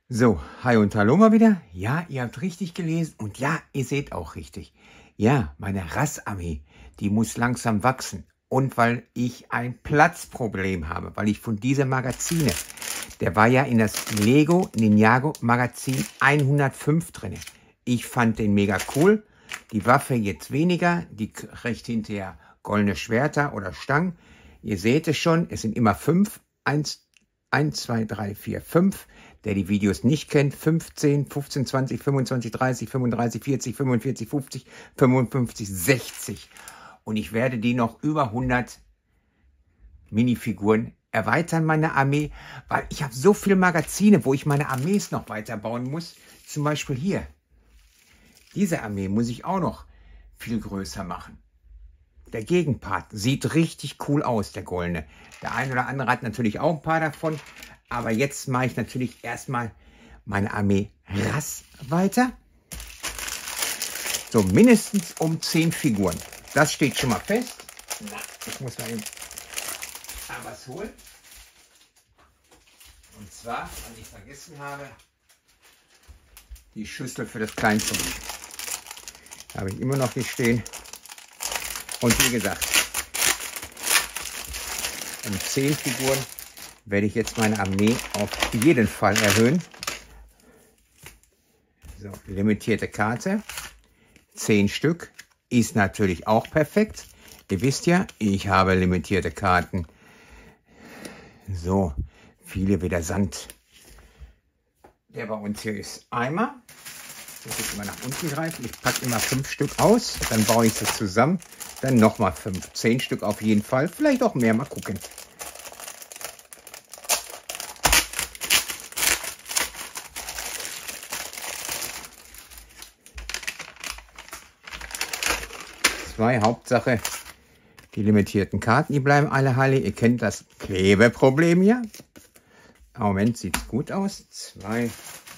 So, hi und hallo mal wieder. Ja, ihr habt richtig gelesen und ja, ihr seht auch richtig. Ja, meine Rass-Armee, die muss langsam wachsen. Und weil ich ein Platzproblem habe, weil ich von dieser Magazine, der war ja in das Lego Ninjago Magazin 105 drin. Ich fand den mega cool. Die Waffe jetzt weniger, die kriegt hinterher goldene Schwerter oder Stangen. Ihr seht es schon, es sind immer 5. 1, 2, 3, 4, 5. Der die Videos nicht kennt, 15, 15, 20, 25, 30, 35, 40, 45, 50, 55, 60. Und ich werde die noch über 100 Minifiguren erweitern, meine Armee, weil ich habe so viele Magazine, wo ich meine Armees noch weiterbauen muss. Zum Beispiel hier. Diese Armee muss ich auch noch viel größer machen. Der Gegenpart sieht richtig cool aus, der goldene. Der ein oder andere hat natürlich auch ein paar davon. Aber jetzt mache ich natürlich erstmal meine Armee Rass weiter. So, mindestens um 10 Figuren. Das steht schon mal fest. Na, ich muss mal eben was holen. Und zwar, was ich vergessen habe, die Schüssel für das Kleinvieh. Habe ich immer noch nicht stehen. Und wie gesagt, um 10 Figuren werde ich jetzt meine Armee auf jeden Fall erhöhen. So, limitierte Karte. 10 Stück. Ist natürlich auch perfekt. Ihr wisst ja, ich habe limitierte Karten. So, viele wie der Sand. Der bei uns hier ist Eimer. Muss ich immer nach unten greifen. Ich packe immer 5 Stück aus. Dann baue ich sie zusammen. Dann nochmal 5. 10 Stück auf jeden Fall. Vielleicht auch mehr. Mal gucken. Hauptsache, die limitierten Karten, die bleiben alle heile. Ihr kennt das Klebeproblem hier. Im Moment sieht es gut aus. 2.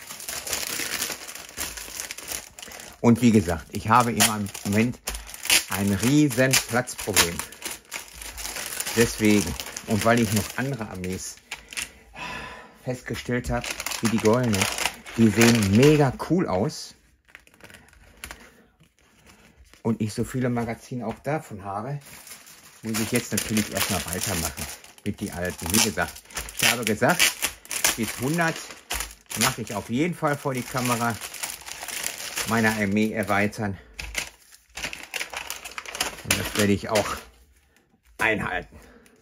Und wie gesagt, ich habe im Moment ein riesen Platzproblem. Deswegen, und weil ich noch andere Armees festgestellt habe, wie die goldenen, die sehen mega cool aus. Und ich so viele Magazine auch davon habe, muss ich jetzt natürlich erstmal weitermachen mit die alten. Wie gesagt, ich habe gesagt, bis 100 mache ich auf jeden Fall vor die Kamera meine Armee erweitern. Und das werde ich auch einhalten.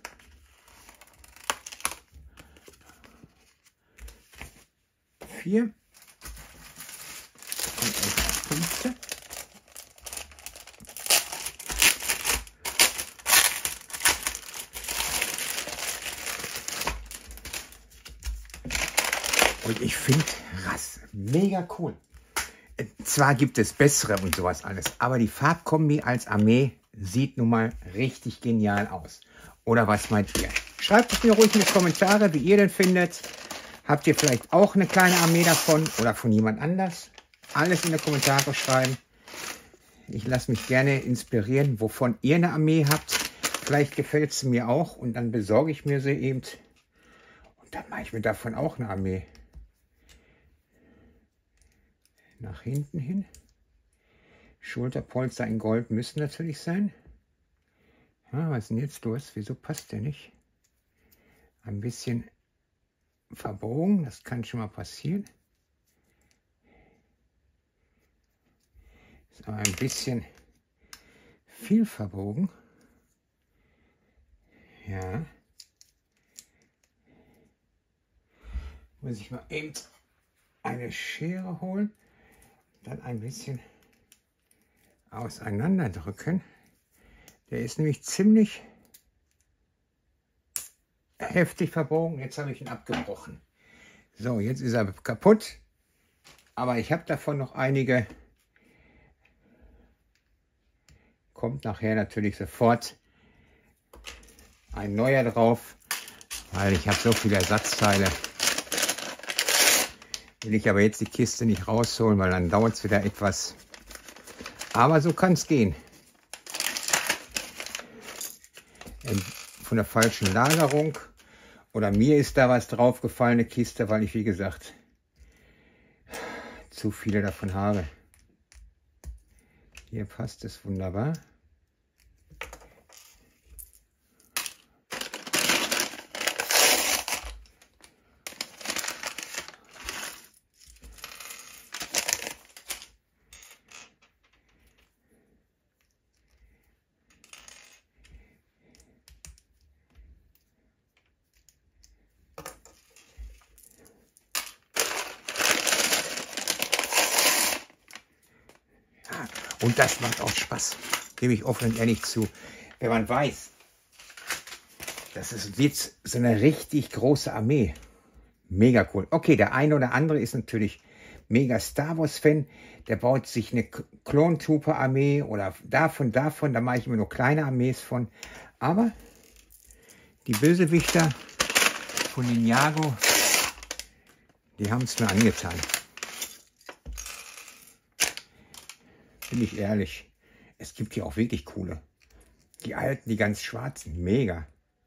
Vier. Und 5. Und ich finde Rass mega cool. Zwar gibt es bessere und sowas alles, aber die Farbkombi als Armee sieht nun mal richtig genial aus. Oder was meint ihr? Schreibt es mir ruhig in die Kommentare, wie ihr den findet. Habt ihr vielleicht auch eine kleine Armee davon oder von jemand anders? Alles in die Kommentare schreiben. Ich lasse mich gerne inspirieren, wovon ihr eine Armee habt. Vielleicht gefällt sie mir auch und dann besorge ich mir sie eben. Und dann mache ich mir davon auch eine Armee. Nach hinten hin. Schulterpolster in Gold müssen natürlich sein. Ja, was ist denn jetzt los? Wieso passt der nicht? Ein bisschen verbogen, das kann schon mal passieren. Ist aber ein bisschen viel verbogen. Ja. Muss ich mal eben eine Schere holen. Dann ein bisschen auseinanderdrücken. Der ist nämlich ziemlich heftig verbogen. Jetzt habe ich ihn abgebrochen. So, jetzt ist er kaputt. Aber ich habe davon noch einige. Kommt nachher natürlich sofort ein neuer drauf, weil ich habe so viele Ersatzteile. Will ich aber jetzt die Kiste nicht rausholen, weil dann dauert es wieder etwas. Aber so kann es gehen. Von der falschen Lagerung. Oder mir ist da was draufgefallen, eine Kiste, weil ich, wie gesagt, zu viele davon habe. Hier passt es wunderbar. Und das macht auch Spaß, gebe ich offen und ehrlich zu. Wenn man weiß, dass es wird so eine richtig große Armee. Mega cool. Okay, der eine oder andere ist natürlich mega Star Wars Fan. Der baut sich eine Clone Trooper Armee oder davon. Da mache ich immer nur kleine Armees von. Aber die Bösewichter von Ninjago, die haben es mir angetan. Bin ich ehrlich. Es gibt hier auch wirklich coole. Die alten, die ganz schwarzen. Mega.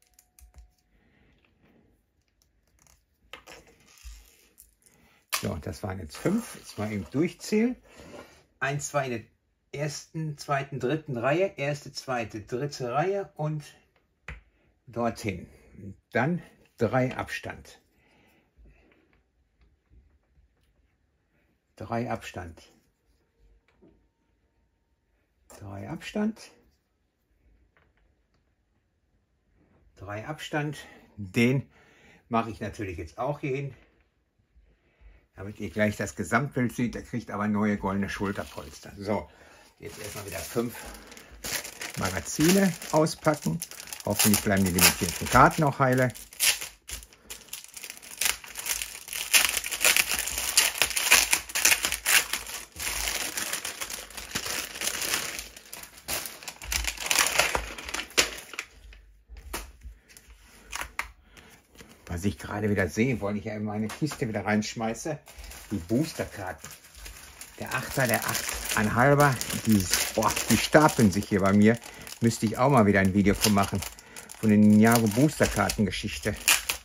So, das waren jetzt 5. Jetzt mal eben durchzählen. 1, 2 in der ersten, zweiten, dritten Reihe. Erste, zweite, dritte Reihe und dorthin. Dann 3 Abstand. 3 Abstand. 3 Abstand. 3 Abstand. Den mache ich natürlich jetzt auch hier hin, damit ihr gleich das Gesamtbild seht. Der kriegt aber neue goldene Schulterpolster. So, jetzt erstmal wieder 5 Magazine auspacken. Hoffentlich bleiben die limitierten Karten auch heile. Was ich gerade wieder sehe, wollte ich ja in meine Kiste wieder reinschmeiße, die Boosterkarten. Der 8er, der 8,5er, die stapeln sich hier bei mir. Müsste ich auch mal wieder ein Video von machen. Von den Ninjago Boosterkarten-Geschichte.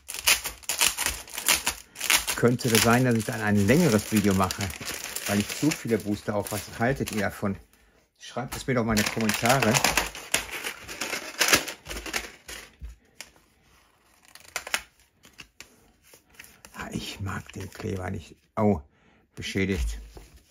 Könnte das sein, dass ich dann ein längeres Video mache, weil ich so viele Booster auf. Was haltet ihr davon? Schreibt es mir doch mal in die Kommentare. Ich mag den Kleber nicht. Oh, beschädigt.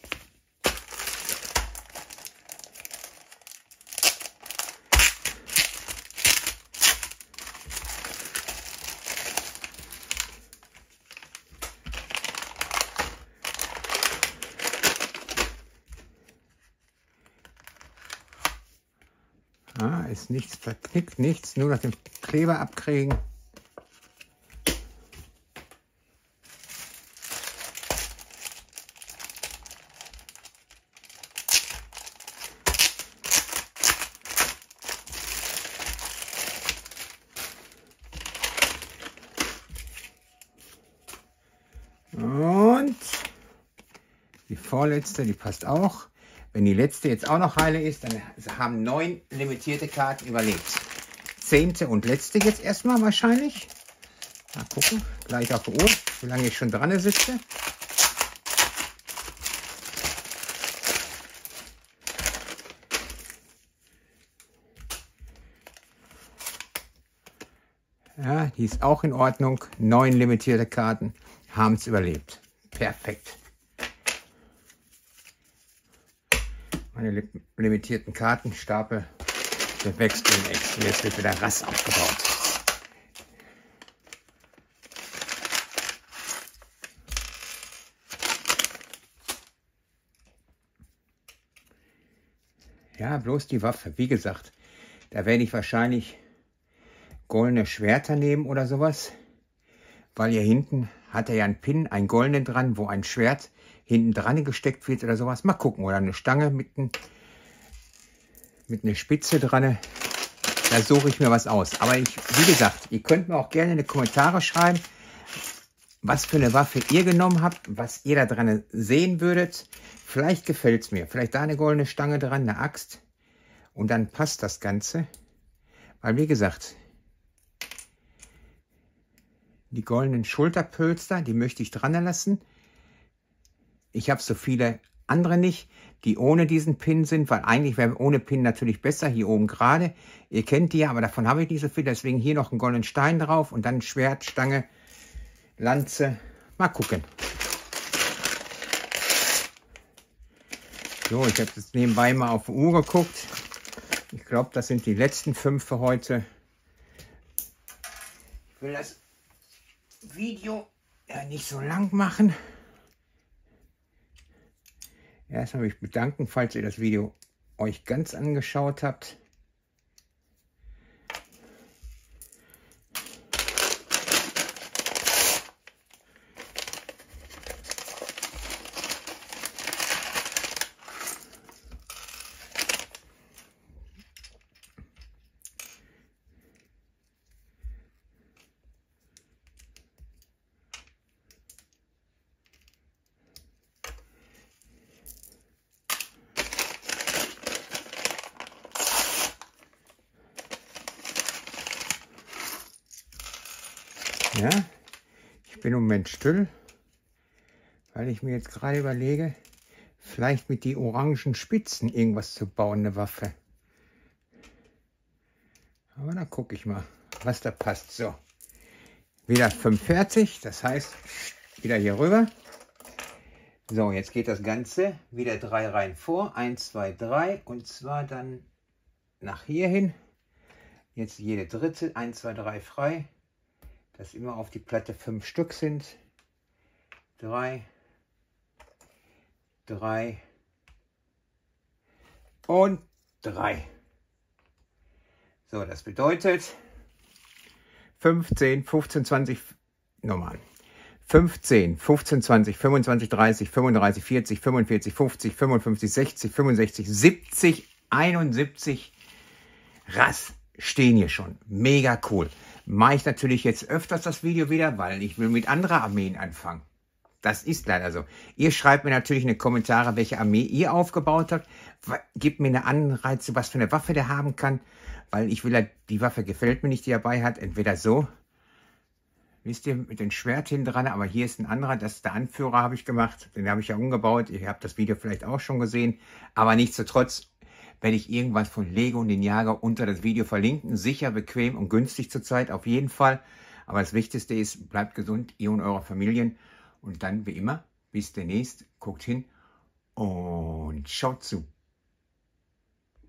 Ah, ist nichts verknickt, nichts, nur noch den Kleber abkriegen. Und die vorletzte, die passt auch. Wenn die letzte jetzt auch noch heile ist, dann haben 9 limitierte Karten überlebt. 10. und letzte jetzt erstmal wahrscheinlich. Mal gucken, gleich auf die Uhr, wie lange ich schon dran sitze. Ja, die ist auch in Ordnung. 9 limitierte Karten haben es überlebt. Perfekt. Meine limitierten Kartenstapel, der wächst demnächst. Jetzt wird wieder Rass aufgebaut. Ja, bloß die Waffe. Wie gesagt, da werde ich wahrscheinlich goldene Schwerter nehmen oder sowas. Weil hier hinten hat er ja einen Pin, einen goldenen dran, wo ein Schwert hinten dran gesteckt wird oder sowas. Mal gucken. Oder eine Stange mit einer Spitze dran. Da suche ich mir was aus. Aber wie gesagt, ihr könnt mir auch gerne in die Kommentare schreiben, was für eine Waffe ihr genommen habt, was ihr da dran sehen würdet. Vielleicht gefällt es mir. Vielleicht da eine goldene Stange dran, eine Axt. Und dann passt das Ganze. Weil wie gesagt, die goldenen Schulterpölster, die möchte ich dran lassen. Ich habe so viele andere nicht, die ohne diesen Pin sind, weil eigentlich wäre ohne Pin natürlich besser, hier oben gerade. Ihr kennt die ja, aber davon habe ich nicht so viel, deswegen hier noch einen goldenen Stein drauf und dann Schwert, Stange, Lanze. Mal gucken. So, ich habe jetzt nebenbei mal auf die Uhr geguckt. Ich glaube, das sind die letzten 5 für heute. Ich will das Video ja nicht so lang machen. Erstmal mich bedanken, falls ihr das Video euch ganz angeschaut habt. Ja, ich bin im Moment still, weil ich mir jetzt gerade überlege, vielleicht mit die orangen Spitzen irgendwas zu bauen, eine Waffe. Aber dann gucke ich mal, was da passt. So, wieder 5 fertig, das heißt, wieder hier rüber. So, jetzt geht das Ganze wieder 3 Reihen vor, 1, 2, 3 und zwar dann nach hier hin. Jetzt jede dritte, 1, 2, 3 frei. Dass immer auf die Platte 5 Stück sind. 3, 3 und 3. So, das bedeutet 15, 15, 20, nochmal. 15, 15, 20, 25, 30, 35, 40, 45, 50, 55, 60, 65, 70, 71 Rass stehen hier schon. Mega cool. Mache ich natürlich jetzt öfters das Video wieder, weil ich will mit anderen Armeen anfangen. Das ist leider so. Ihr schreibt mir natürlich in die Kommentare, welche Armee ihr aufgebaut habt. Gebt mir eine Anreize, was für eine Waffe der haben kann. Weil ich will ja, die Waffe gefällt mir nicht, die er dabei hat. Entweder so, wisst ihr, mit dem Schwert hinten dran, aber hier ist ein anderer, das ist der Anführer, habe ich gemacht. Den habe ich ja umgebaut. Ihr habt das Video vielleicht auch schon gesehen. Aber nichtsdestotrotz werde ich irgendwas von Lego Ninjago unter das Video verlinken. Sicher, bequem und günstig zurzeit, auf jeden Fall. Aber das Wichtigste ist, bleibt gesund, ihr und eure Familien. Und dann, wie immer, bis demnächst, guckt hin und schaut zu.